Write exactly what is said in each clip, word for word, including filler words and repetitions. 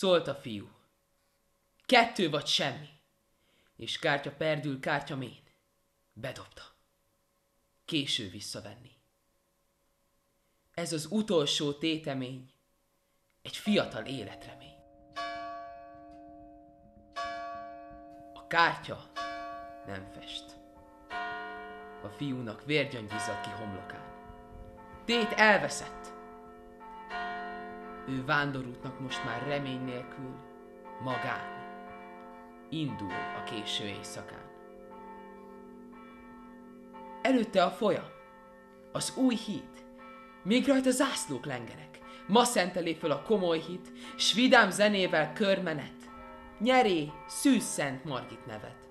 Szólt a fiú. Kettő vagy semmi. És kártya perdül, kártya mén. Bedobta. Késő visszavenni. Ez az utolsó tétemény. Egy fiatal életremény. A kártya nem fest. A fiúnak vérgyöngy izzad ki homlokán. Tét elveszett. Ő vándorútnak most már remény nélkül, magán. Indul a késő éjszakán. Előtte a folyam, az új híd, még rajta zászlók lengenek. Ma szentelé föl a komoly hit, s vidám zenével körmenet. Nyeré Szűz Szent Margit nevet.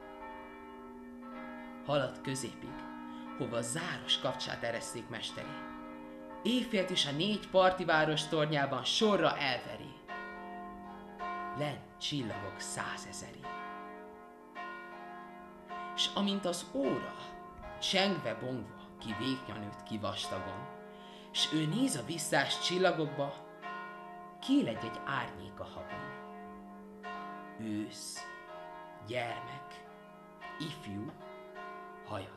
Halad középig, hova a záros kapcsát ereszték mesteré. Éjfélt is a négy parti város tornyában sorra elveri. Lent csillagok százezeri. S amint az óra, csengve bongva, ki véknya nőtt ki vastagon, s ő néz a visszás csillagokba, kilegy egy árnyék a habon. Ősz, gyermek, ifjú, hajadon.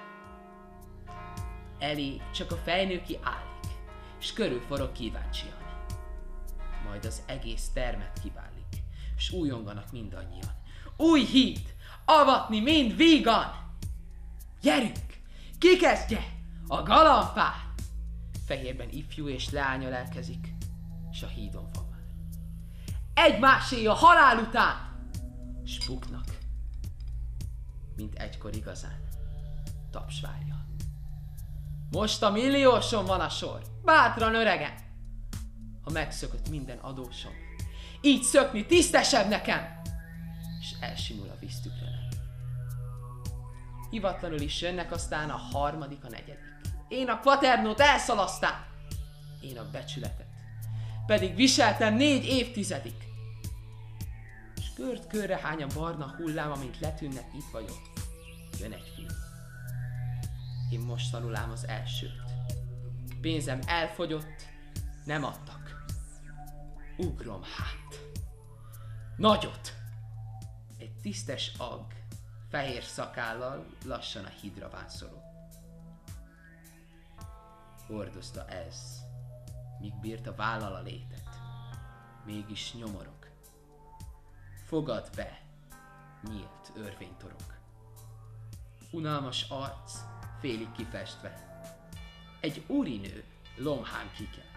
Elé csak a fejnő ki állik, s körülforog kíváncsian. Majd az egész termet kiválik, s újonganak mindannyian. Új híd! Avatni mind vígan! Gyerünk! Ki kezdje? A galambpár! Fehérben ifjú és leánya lelkezik, s a hídon van már. Egymásé a halál után! S buknak, mint egykor igazán. Taps várja. Most a millióson van a sor, bátran öregen! Ha megszökött minden adósom, így szökni tisztesebb nekem! És elsimul a víztükrön. Hivatlanul is jönnek aztán a harmadik, a negyedik. Én a kvaternót elszalasztám, én a becsületet, pedig viseltem négy évtizedig. És kört körre hány a barna hullám, amint letűnnek itt vagy ott. Jön egy fiú. Én most tanulám az elsőt. Pénzem elfogyott, nem adtak. Ugrom hát. Nagyot. Egy tisztes ag, fehér szakállal lassan a hídra vánszorog. Hordozta ez, míg bírta vállal a létet. Mégis nyomorog. Fogad be, nyílt örvénytorok. Unalmas arc, félig kifestve. Egy úrinő lomhán kikel.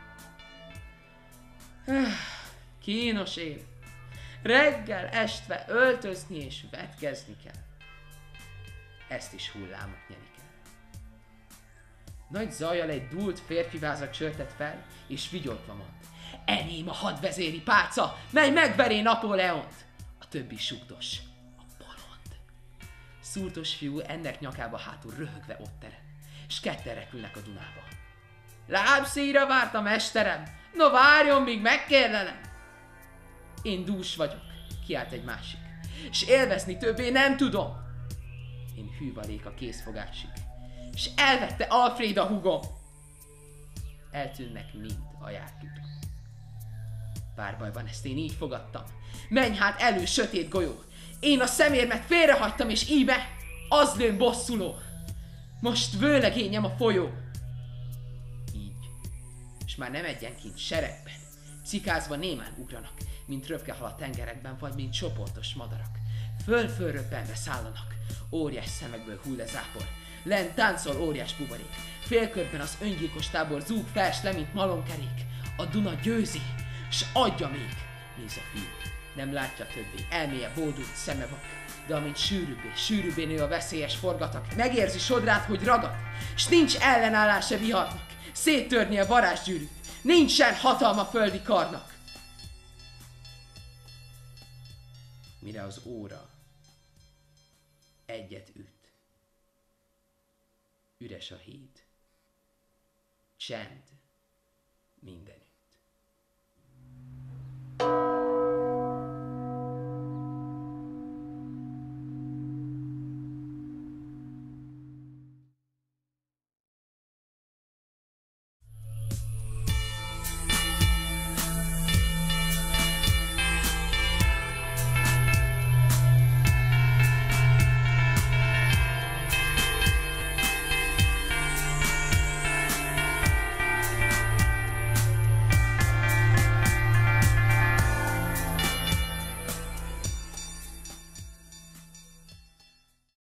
Kínos élet. Reggel estve öltözni és vetkezni kell. Ezt is hullámok nyerik el. Nagy zajjal egy dúlt férfivázat csörtet fel, és vigyorgva mond. Enyém a hadvezéri pálca, mely megveré Napóleont! A többi sugdos. A bolond. Szúrtos fiú ennek nyakába hátul röhögve ott terem, s ketten repülnek a Dunába. Lábszíjra várt a mesterem, no várjon, míg megkérlelem! Én dús vagyok, kiált egy másik, s élvezni többé nem tudom. Én hűvalék a készfogásig, s elvette Alfréd a húgom. Eltűnnek mind a jártutok. Pár baj van, ezt én így fogadtam. Menj hát elő, sötét golyó! Én a szemérmet félrehagytam, és íme az lőn bosszuló. Most vőlegényem a folyó. Így, és már nem egyenként seregben, cikázva némán ugranak, mint röpkehal a tengerekben, vagy mint csoportos madarak. Föl-fölröppenve szállanak, óriás szemekből hull le zápor. Lent táncol óriás buborék. Félkörben az öngyilkos tábor zúg fels le, mint malomkerék. A Duna győzi, s adja még. Néz a fiú, nem látja többé, elméje bódult, szeme vak. De amint sűrűbbé, sűrűbbé nő a veszélyes forgatak, megérzi sodrát, hogy ragad, s nincs ellenállása viharnak. Széttörni a varázsgyűrűt, nincsen hatalma földi karnak. Mire az óra egyet üt. Üres a híd. Csend mindenütt.